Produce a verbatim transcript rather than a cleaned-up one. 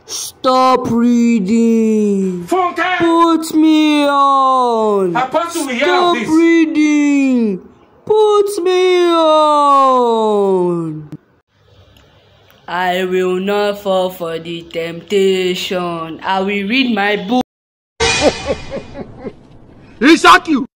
Stop reading. Funke! Put me on. Apostle, we hear Stop this. reading. Put me on. I will not fall for the temptation. I will read my book. He shock you.